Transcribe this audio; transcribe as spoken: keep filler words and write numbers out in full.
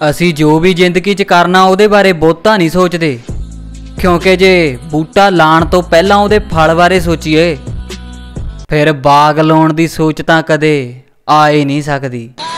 असी जो भी जिंदगी च करना उहदे बारे बहुता नहीं सोचते, क्योंकि जे बूटा लाण तो पहलां उहदे फल बारे सोचीए फिर बाग लाउण दी सोच तां कदे आ ही नहीं सकदी।